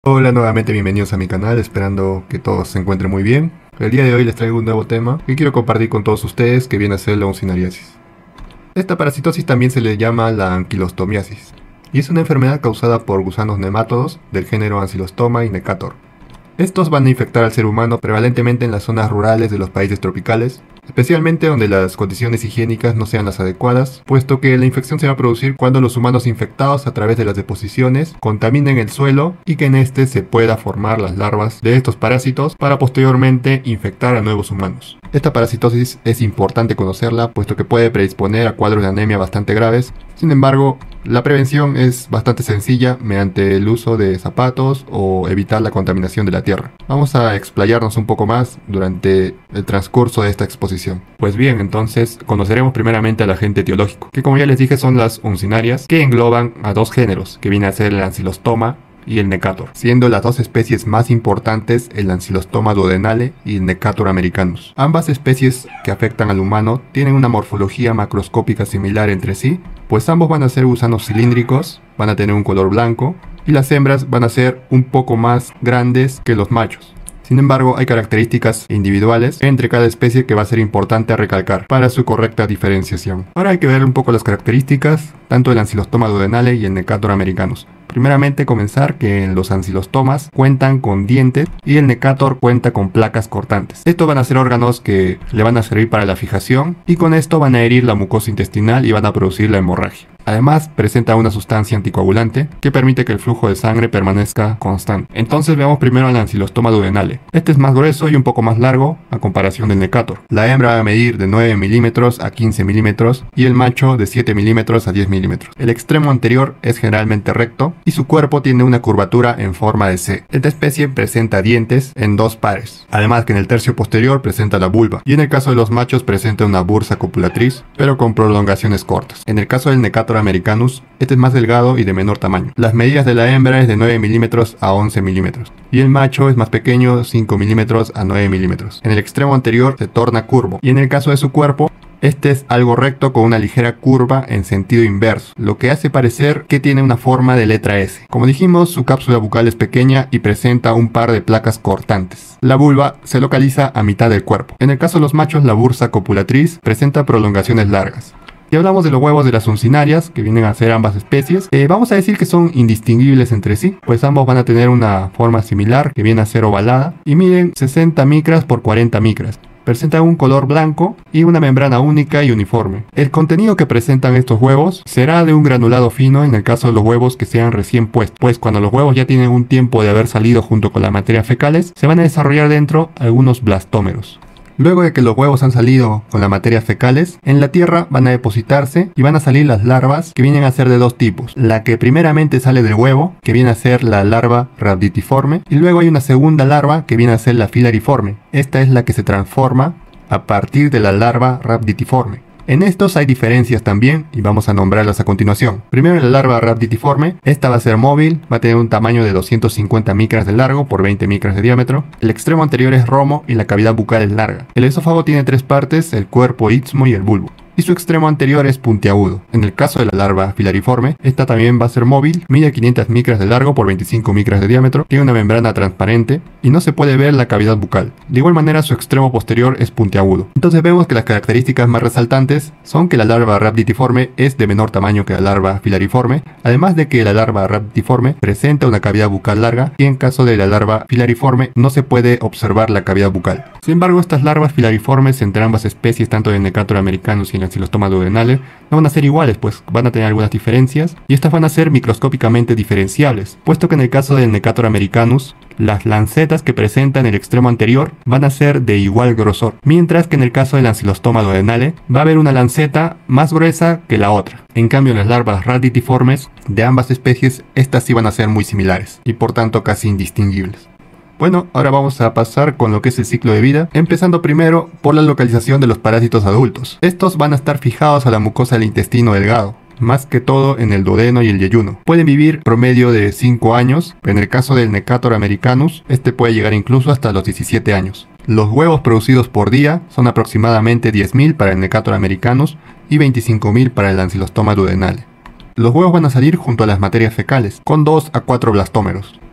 Hola nuevamente, bienvenidos a mi canal, esperando que todos se encuentren muy bien. El día de hoy les traigo un nuevo tema que quiero compartir con todos ustedes, que viene a ser la uncinariasis. Esta parasitosis también se le llama la anquilostomiasis, y es una enfermedad causada por gusanos nemátodos del género Ancylostoma y Necator. Estos van a infectar al ser humano prevalentemente en las zonas rurales de los países tropicales, especialmente donde las condiciones higiénicas no sean las adecuadas, puesto que la infección se va a producir cuando los humanos infectados a través de las deposiciones contaminen el suelo y que en este se pueda formar las larvas de estos parásitos para posteriormente infectar a nuevos humanos. Esta parasitosis es importante conocerla, puesto que puede predisponer a cuadros de anemia bastante graves. Sin embargo, la prevención es bastante sencilla mediante el uso de zapatos o evitar la contaminación de la tierra. Vamos a explayarnos un poco más durante el transcurso de esta exposición. Pues bien, entonces conoceremos primeramente al agente etiológico, que como ya les dije son las uncinarias, que engloban a dos géneros, que viene a ser el Ancylostoma y el Necator, siendo las dos especies más importantes el Ancylostoma duodenale y el Necator americanus. Ambas especies que afectan al humano tienen una morfología macroscópica similar entre sí, pues ambos van a ser gusanos cilíndricos, van a tener un color blanco y las hembras van a ser un poco más grandes que los machos. Sin embargo, hay características individuales entre cada especie que va a ser importante recalcar para su correcta diferenciación. Ahora hay que ver un poco las características tanto del Ancylostoma duodenale y el Necator americanus. Primeramente comenzar que los ancilostomas cuentan con dientes y el Necator cuenta con placas cortantes. Estos van a ser órganos que le van a servir para la fijación y con esto van a herir la mucosa intestinal y van a producir la hemorragia. Además, presenta una sustancia anticoagulante que permite que el flujo de sangre permanezca constante. Entonces veamos primero al Ancylostoma duodenale. Este es más grueso y un poco más largo a comparación del Necator. La hembra va a medir de 9 milímetros a 15 milímetros y el macho de 7 milímetros a 10 milímetros. El extremo anterior es generalmente recto y su cuerpo tiene una curvatura en forma de C. Esta especie presenta dientes en dos pares, además que en el tercio posterior presenta la vulva, y en el caso de los machos presenta una bursa copulatriz, pero con prolongaciones cortas. En el caso del Necator americanus, este es más delgado y de menor tamaño. Las medidas de la hembra es de 9 milímetros a 11 milímetros, y el macho es más pequeño, 5 milímetros a 9 milímetros. En el extremo anterior se torna curvo, y en el caso de su cuerpo, este es algo recto con una ligera curva en sentido inverso, lo que hace parecer que tiene una forma de letra S. Como dijimos, su cápsula bucal es pequeña y presenta un par de placas cortantes. La vulva se localiza a mitad del cuerpo. En el caso de los machos, la bursa copulatriz presenta prolongaciones largas. Si hablamos de los huevos de las uncinarias, que vienen a ser ambas especies, vamos a decir que son indistinguibles entre sí, pues ambos van a tener una forma similar, que viene a ser ovalada, y miden 60 micras por 40 micras. Presentan un color blanco y una membrana única y uniforme. El contenido que presentan estos huevos será de un granulado fino en el caso de los huevos que sean recién puestos, pues cuando los huevos ya tienen un tiempo de haber salido junto con las materias fecales, se van a desarrollar dentro algunos blastómeros. Luego de que los huevos han salido con las materias fecales, en la tierra van a depositarse y van a salir las larvas, que vienen a ser de dos tipos. La que primeramente sale del huevo, que viene a ser la larva rhabditiforme, y luego hay una segunda larva que viene a ser la filariforme. Esta es la que se transforma a partir de la larva rhabditiforme. En estos hay diferencias también y vamos a nombrarlas a continuación. Primero, la larva rhabditiforme. Esta va a ser móvil, va a tener un tamaño de 250 micras de largo por 20 micras de diámetro. El extremo anterior es romo y la cavidad bucal es larga. El esófago tiene tres partes: el cuerpo, istmo y el bulbo, y su extremo anterior es puntiagudo. En el caso de la larva filariforme, esta también va a ser móvil, mide 500 micras de largo por 25 micras de diámetro, tiene una membrana transparente y no se puede ver la cavidad bucal. De igual manera, su extremo posterior es puntiagudo. Entonces vemos que las características más resaltantes son que la larva rhabditiforme es de menor tamaño que la larva filariforme, además de que la larva rhabditiforme presenta una cavidad bucal larga y en caso de la larva filariforme no se puede observar la cavidad bucal. Sin embargo, estas larvas filariformes entre ambas especies, tanto del Necator americanus y el Ancylostoma duodenale, no van a ser iguales, pues van a tener algunas diferencias, y estas van a ser microscópicamente diferenciables, puesto que en el caso del Necator americanus, las lancetas que presentan el extremo anterior van a ser de igual grosor, mientras que en el caso del Ancylostoma duodenale va a haber una lanceta más gruesa que la otra. En cambio, en las larvas rhabditiformes de ambas especies, estas sí van a ser muy similares, y por tanto casi indistinguibles. Bueno, ahora vamos a pasar con lo que es el ciclo de vida, empezando primero por la localización de los parásitos adultos. Estos van a estar fijados a la mucosa del intestino delgado, más que todo en el duodeno y el yeyuno. Pueden vivir promedio de 5 años, en el caso del Necator americanus, este puede llegar incluso hasta los 17 años. Los huevos producidos por día son aproximadamente 10.000 para el Necator americanus y 25.000 para el Ancylostoma duodenale. Los huevos van a salir junto a las materias fecales, con 2 a 4 blastómeros.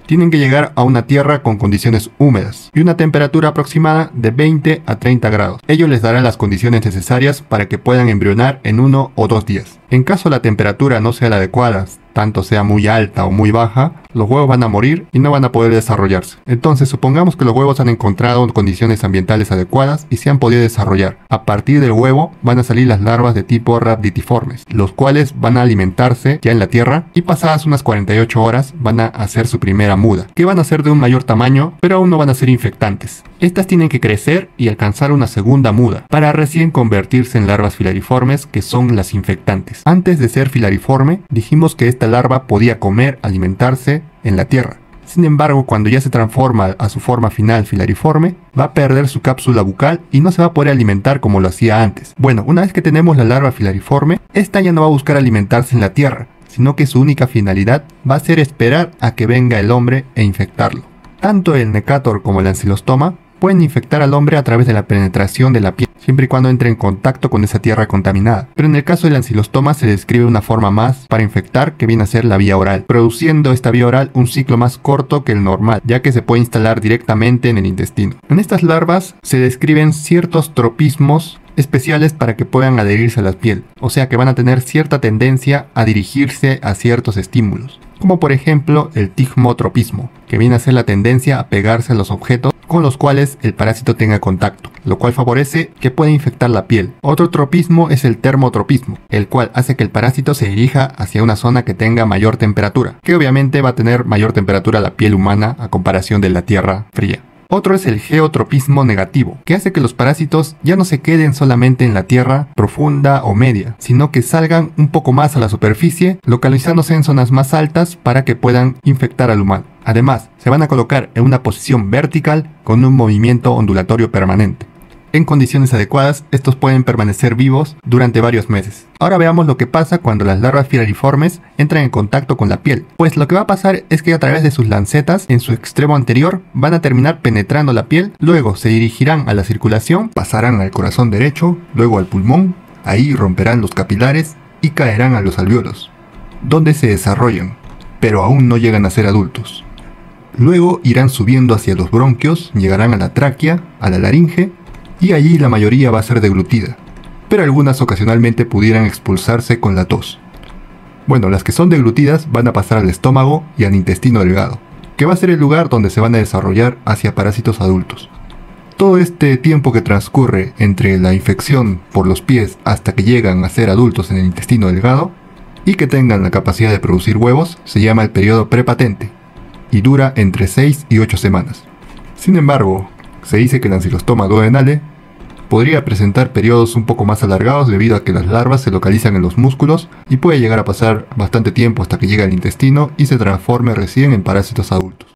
tienen que llegar a una tierra con condiciones húmedas y una temperatura aproximada de 20 a 30 grados. Ello les dará las condiciones necesarias para que puedan embrionar en 1 o 2 días. En caso la temperatura no sea la adecuada, tanto sea muy alta o muy baja, los huevos van a morir y no van a poder desarrollarse. Entonces supongamos que los huevos han encontrado condiciones ambientales adecuadas y se han podido desarrollar. A partir del huevo van a salir las larvas de tipo rhabditiformes, los cuales van a alimentarse ya en la tierra y pasadas unas 48 horas van a hacer su primera muda, que van a ser de un mayor tamaño, pero aún no van a ser infectantes. Estas tienen que crecer y alcanzar una segunda muda, para recién convertirse en larvas filariformes, que son las infectantes. Antes de ser filariforme, dijimos que esta larva podía comer, alimentarse en la tierra. Sin embargo, cuando ya se transforma a su forma final filariforme, va a perder su cápsula bucal y no se va a poder alimentar como lo hacía antes. Bueno, una vez que tenemos la larva filariforme, esta ya no va a buscar alimentarse en la tierra, sino que su única finalidad va a ser esperar a que venga el hombre e infectarlo. Tanto el Necator como el Ancylostoma pueden infectar al hombre a través de la penetración de la piel, siempre y cuando entre en contacto con esa tierra contaminada. Pero en el caso del Ancylostoma se describe una forma más para infectar, que viene a ser la vía oral, produciendo esta vía oral un ciclo más corto que el normal, ya que se puede instalar directamente en el intestino. En estas larvas se describen ciertos tropismos especiales para que puedan adherirse a la piel, o sea que van a tener cierta tendencia a dirigirse a ciertos estímulos, como por ejemplo el tigmotropismo, que viene a ser la tendencia a pegarse a los objetos con los cuales el parásito tenga contacto, lo cual favorece que pueda infectar la piel. Otro tropismo es el termotropismo, el cual hace que el parásito se dirija hacia una zona que tenga mayor temperatura, que obviamente va a tener mayor temperatura la piel humana a comparación de la tierra fría. Otro es el geotropismo negativo, que hace que los parásitos ya no se queden solamente en la tierra profunda o media, sino que salgan un poco más a la superficie, localizándose en zonas más altas para que puedan infectar al humano. Además, se van a colocar en una posición vertical con un movimiento ondulatorio permanente. En condiciones adecuadas, estos pueden permanecer vivos durante varios meses. Ahora veamos lo que pasa cuando las larvas filariformes entran en contacto con la piel. Pues lo que va a pasar es que a través de sus lancetas, en su extremo anterior, van a terminar penetrando la piel, luego se dirigirán a la circulación, pasarán al corazón derecho, luego al pulmón, ahí romperán los capilares y caerán a los alvéolos, donde se desarrollan, pero aún no llegan a ser adultos. Luego irán subiendo hacia los bronquios, llegarán a la tráquea, a la laringe, y allí la mayoría va a ser deglutida, pero algunas ocasionalmente pudieran expulsarse con la tos. Bueno, las que son deglutidas van a pasar al estómago y al intestino delgado, que va a ser el lugar donde se van a desarrollar hacia parásitos adultos. Todo este tiempo que transcurre entre la infección por los pies hasta que llegan a ser adultos en el intestino delgado y que tengan la capacidad de producir huevos se llama el periodo prepatente y dura entre 6 y 8 semanas. Sin embargo, se dice que el Ancylostoma duodenale podría presentar periodos un poco más alargados debido a que las larvas se localizan en los músculos y puede llegar a pasar bastante tiempo hasta que llegue al intestino y se transforme recién en parásitos adultos.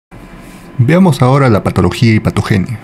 Veamos ahora la patología y patogenia.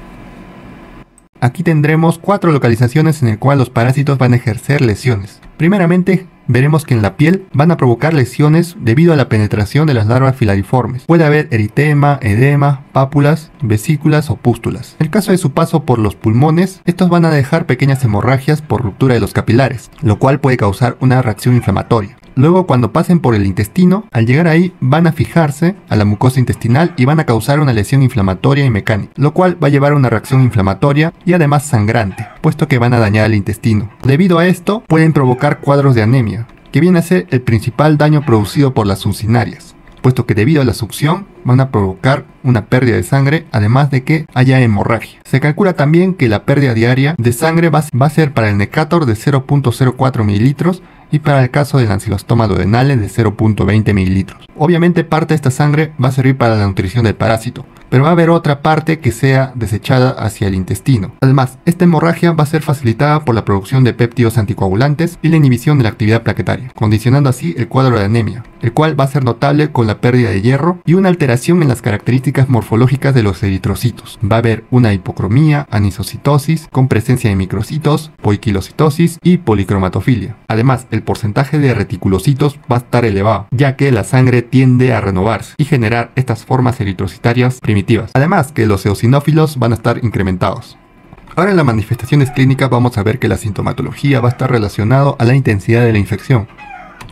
Aquí tendremos 4 localizaciones en las cuales los parásitos van a ejercer lesiones. Primeramente, veremos que en la piel van a provocar lesiones debido a la penetración de las larvas filariformes. Puede haber eritema, edema, pápulas, vesículas o pústulas. En el caso de su paso por los pulmones, estos van a dejar pequeñas hemorragias por ruptura de los capilares, lo cual puede causar una reacción inflamatoria. Luego, cuando pasen por el intestino, al llegar ahí van a fijarse a la mucosa intestinal y van a causar una lesión inflamatoria y mecánica, lo cual va a llevar a una reacción inflamatoria y además sangrante, puesto que van a dañar el intestino. Debido a esto, pueden provocar cuadros de anemia, que viene a ser el principal daño producido por las succinarias, puesto que debido a la succión van a provocar una pérdida de sangre, además de que haya hemorragia. Se calcula también que la pérdida diaria de sangre va a ser para el Necator de 0.04 mililitros y para el caso del Ancylostoma duodenale de 0.20 mililitros. Obviamente parte de esta sangre va a servir para la nutrición del parásito, pero va a haber otra parte que sea desechada hacia el intestino. Además, esta hemorragia va a ser facilitada por la producción de péptidos anticoagulantes y la inhibición de la actividad plaquetaria, condicionando así el cuadro de anemia, el cual va a ser notable con la pérdida de hierro y una alteración en las características morfológicas de los eritrocitos. Va a haber una hipocromía, anisocitosis, con presencia de microcitos, poiquilocitosis y policromatofilia. Además, el porcentaje de reticulocitos va a estar elevado, ya que la sangre tiende a renovarse y generar estas formas eritrocitarias primitivas. Además, que los eosinófilos van a estar incrementados. Ahora en las manifestaciones clínicas vamos a ver que la sintomatología va a estar relacionado a la intensidad de la infección.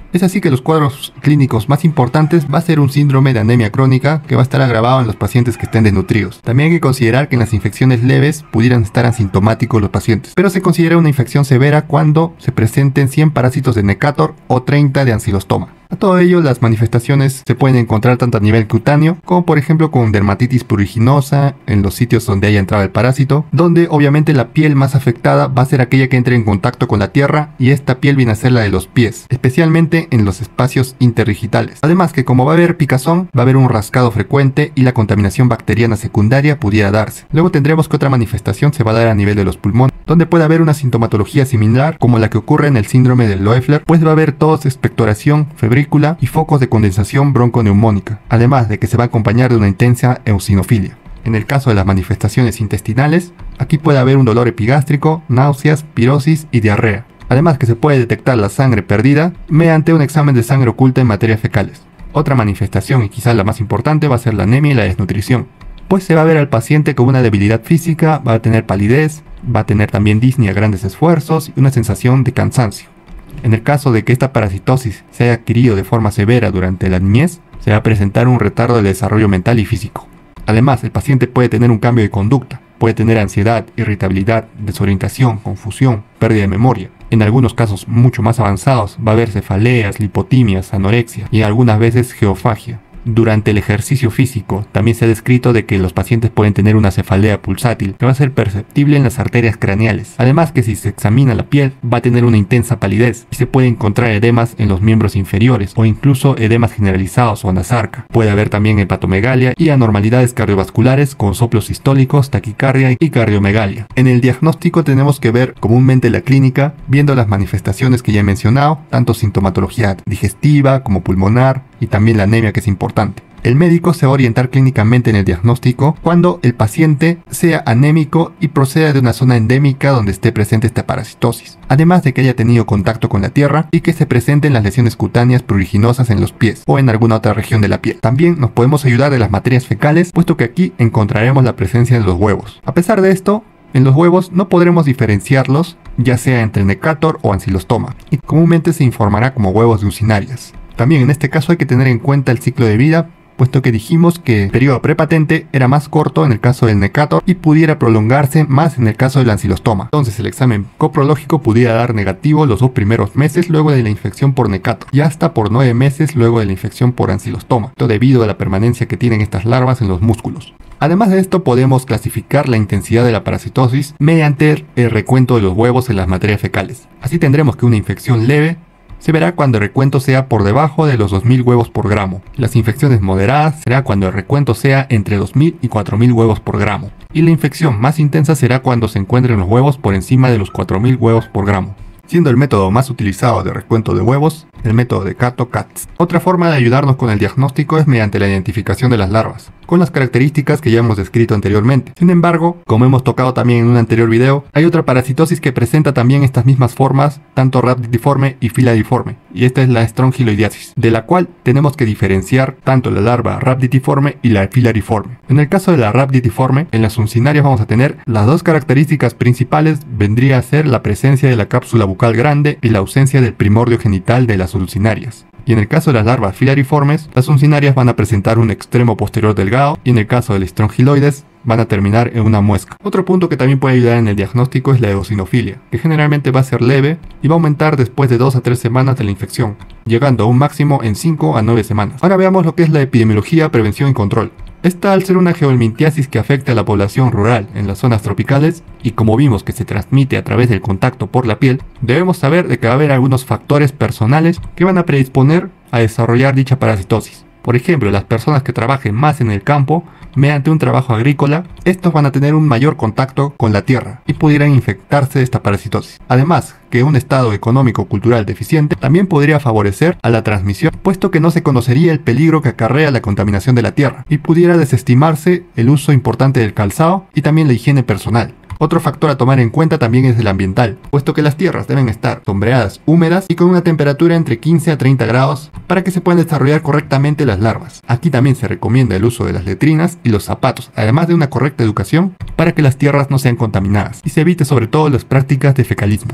Es así que los cuadros clínicos más importantes va a ser un síndrome de anemia crónica que va a estar agravado en los pacientes que estén desnutridos. También hay que considerar que en las infecciones leves pudieran estar asintomáticos los pacientes, pero se considera una infección severa cuando se presenten 100 parásitos de Necator o 30 de ancilostoma. A todo ello, las manifestaciones se pueden encontrar tanto a nivel cutáneo, como por ejemplo con dermatitis pruriginosa en los sitios donde haya entrado el parásito, donde obviamente la piel más afectada va a ser aquella que entre en contacto con la tierra, y esta piel viene a ser la de los pies, especialmente en los espacios interdigitales. Además que como va a haber picazón, va a haber un rascado frecuente y la contaminación bacteriana secundaria pudiera darse. Luego tendremos que otra manifestación se va a dar a nivel de los pulmones, donde puede haber una sintomatología similar como la que ocurre en el síndrome de Loeffler, pues va a haber tos, expectoración, febrícula y focos de condensación bronconeumónica, además de que se va a acompañar de una intensa eosinofilia. En el caso de las manifestaciones intestinales, aquí puede haber un dolor epigástrico, náuseas, pirosis y diarrea. Además que se puede detectar la sangre perdida mediante un examen de sangre oculta en materias fecales. Otra manifestación, y quizás la más importante, va a ser la anemia y la desnutrición, pues se va a ver al paciente con una debilidad física, va a tener palidez, va a tener también disnea a grandes esfuerzos y una sensación de cansancio. En el caso de que esta parasitosis se haya adquirido de forma severa durante la niñez, se va a presentar un retardo del desarrollo mental y físico. Además, el paciente puede tener un cambio de conducta, puede tener ansiedad, irritabilidad, desorientación, confusión, pérdida de memoria. En algunos casos mucho más avanzados va a haber cefaleas, lipotimias, anorexia y algunas veces geofagia. Durante el ejercicio físico, también se ha descrito de que los pacientes pueden tener una cefalea pulsátil que va a ser perceptible en las arterias craneales. Además que si se examina la piel, va a tener una intensa palidez y se puede encontrar edemas en los miembros inferiores o incluso edemas generalizados o anasarca. Puede haber también hepatomegalia y anormalidades cardiovasculares con soplos sistólicos, taquicardia y cardiomegalia. En el diagnóstico tenemos que ver comúnmente la clínica, viendo las manifestaciones que ya he mencionado, tanto sintomatología digestiva como pulmonar, y también la anemia, que es importante. El médico se va a orientar clínicamente en el diagnóstico cuando el paciente sea anémico y proceda de una zona endémica donde esté presente esta parasitosis, además de que haya tenido contacto con la tierra y que se presenten las lesiones cutáneas pruriginosas en los pies o en alguna otra región de la piel. También nos podemos ayudar de las materias fecales, puesto que aquí encontraremos la presencia de los huevos. A pesar de esto, en los huevos no podremos diferenciarlos, ya sea entre Necator o ancilostoma, y comúnmente se informará como huevos de Uncinarias. También en este caso hay que tener en cuenta el ciclo de vida, puesto que dijimos que el periodo prepatente era más corto en el caso del Necator y pudiera prolongarse más en el caso del ancilostoma. Entonces el examen coprológico pudiera dar negativo los 2 primeros meses luego de la infección por Necator y hasta por 9 meses luego de la infección por ancilostoma, esto debido a la permanencia que tienen estas larvas en los músculos. Además de esto, podemos clasificar la intensidad de la parasitosis mediante el recuento de los huevos en las materias fecales. Así tendremos que una infección leve se verá cuando el recuento sea por debajo de los 2000 huevos por gramo. Las infecciones moderadas será cuando el recuento sea entre 2000 y 4000 huevos por gramo. Y la infección más intensa será cuando se encuentren los huevos por encima de los 4000 huevos por gramo, siendo el método más utilizado de recuento de huevos el método de Kato-Katz. Otra forma de ayudarnos con el diagnóstico es mediante la identificación de las larvas, con las características que ya hemos descrito anteriormente. Sin embargo, como hemos tocado también en un anterior video, hay otra parasitosis que presenta también estas mismas formas, tanto rhabditiforme y filariforme, y esta es la strongyloidiasis, de la cual tenemos que diferenciar tanto la larva rhabditiforme y la filariforme. En el caso de la rhabditiforme, en las uncinarias vamos a tener las dos características principales, vendría a ser la presencia de la cápsula bucal grande y la ausencia del primordio genital de las uncinarias. Y en el caso de las larvas filariformes, las uncinarias van a presentar un extremo posterior delgado y en el caso del strongyloides van a terminar en una muesca. Otro punto que también puede ayudar en el diagnóstico es la eosinofilia, que generalmente va a ser leve y va a aumentar después de 2 a 3 semanas de la infección, llegando a un máximo en 5 a 9 semanas. Ahora veamos lo que es la epidemiología, prevención y control. Esta, al ser una geohelminthiasis que afecta a la población rural en las zonas tropicales, y como vimos que se transmite a través del contacto por la piel, debemos saber de que va a haber algunos factores personales que van a predisponer a desarrollar dicha parasitosis. Por ejemplo, las personas que trabajen más en el campo, mediante un trabajo agrícola, estos van a tener un mayor contacto con la tierra y pudieran infectarse de esta parasitosis. Además, que un estado económico-cultural deficiente también podría favorecer a la transmisión, puesto que no se conocería el peligro que acarrea la contaminación de la tierra y pudiera desestimarse el uso importante del calzado y también la higiene personal. Otro factor a tomar en cuenta también es el ambiental, puesto que las tierras deben estar sombreadas, húmedas y con una temperatura entre 15 a 30 grados para que se puedan desarrollar correctamente las larvas. Aquí también se recomienda el uso de las letrinas y los zapatos, además de una correcta educación para que las tierras no sean contaminadas y se evite sobre todo las prácticas de fecalismo.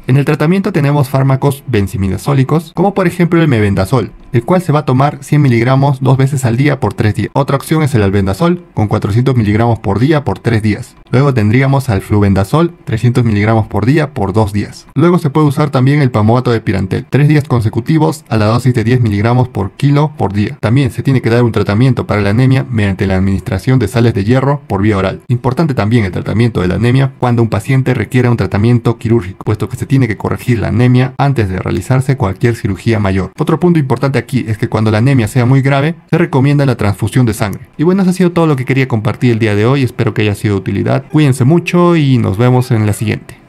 En el tratamiento tenemos fármacos benzimidazólicos, como por ejemplo el mebendazol, el cual se va a tomar 100 miligramos 2 veces al día por 3 días. Otra opción es el albendazol, con 400 miligramos por día por 3 días. Luego tendríamos al flubendazol, 300 miligramos por día por 2 días. Luego se puede usar también el palmoato de pirantel, 3 días consecutivos a la dosis de 10 miligramos por kilo por día. También se tiene que dar un tratamiento para la anemia mediante la administración de sales de hierro por vía oral. Importante también el tratamiento de la anemia cuando un paciente requiera un tratamiento quirúrgico, puesto que se tiene que corregir la anemia antes de realizarse cualquier cirugía mayor. Otro punto importante aquí es que cuando la anemia sea muy grave, se recomienda la transfusión de sangre. Y bueno, eso ha sido todo lo que quería compartir el día de hoy, espero que haya sido de utilidad. Cuídense mucho y nos vemos en la siguiente.